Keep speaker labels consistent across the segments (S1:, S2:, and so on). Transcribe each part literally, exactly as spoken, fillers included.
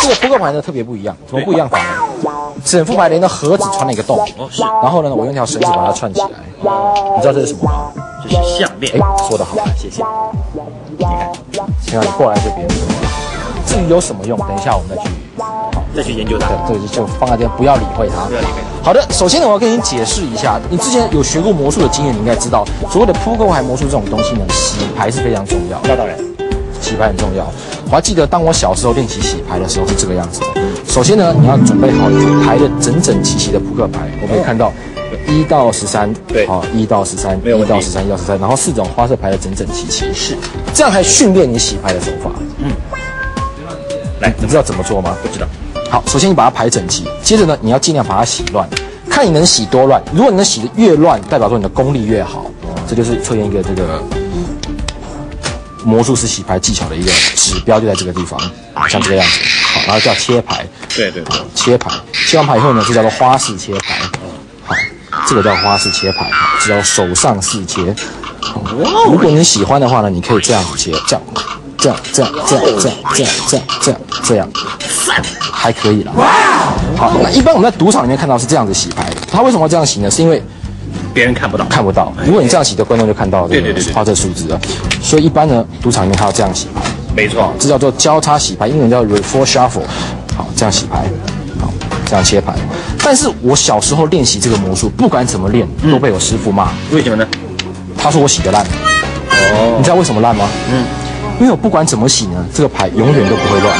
S1: 这个扑克牌呢特别不一样，怎么不一样法呢？整副牌连的盒子穿了一个洞，
S2: 哦是。
S1: 然后呢，我用一条绳子把它串起来。你知道这是什么吗？
S2: 这是项链。
S1: 哎，说得好，
S2: 谢谢。你看，
S1: 请让你过来这边。至于有什么用，等一下我们再去。
S2: 再去研究它，
S1: 对，这个就放在这边，不要理会它。
S2: 不要理会它。
S1: 好的，首先呢，我要跟你解释一下，你之前有学过魔术的经验，你应该知道，所谓的扑克牌魔术这种东西呢，洗牌是非常重要。
S2: 那当然，
S1: 洗牌很重要。我还记得，当我小时候练习洗牌的时候是这个样子的。首先呢，你要准备好一副排的整整齐齐的扑克牌。我们可以看到，一到十三，
S2: 对，
S1: 好，一到十三，一到十三，一到十三，然后四种花色排的整整齐齐，
S2: 是，
S1: 这样才训练你洗牌的手法。嗯，
S2: 来，
S1: 你知道怎么做吗？
S2: 不知道。
S1: 好，首先你把它排整齐，接着呢，你要尽量把它洗乱，看你能洗多乱。如果你能洗得越乱，代表说你的功力越好。这就是测验一个这个魔术师洗牌技巧的一个指标，就在这个地方，像这个样子。好，然后叫切牌。
S2: 对对对，
S1: 切牌。切完牌以后呢，这叫做花式切牌。好，这个叫花式切牌，这叫手上式切。如果你喜欢的话呢，你可以这样子切，这样。 这样这样这样这样这样这样这样这样，还可以了。好，那一般我们在赌场里面看到是这样子洗牌，他为什么要这样洗呢？是因为
S2: 别人看不到，
S1: 看不到。如果你这样洗的，观众就看到这个花色数字了。所以一般呢，赌场里面他要这样洗牌。
S2: 没错，
S1: 这叫做交叉洗牌，英文叫 reverse shuffle。好，这样洗牌，好，这样切牌。但是我小时候练习这个魔术，不管怎么练，都被我师傅骂。
S2: 为什么呢？他
S1: 说我洗得烂。哦，你知道为什么烂吗？嗯。 因为我不管怎么洗呢，这个牌永远都不会乱。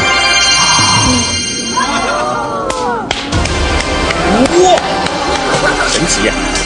S2: 哇，神奇呀！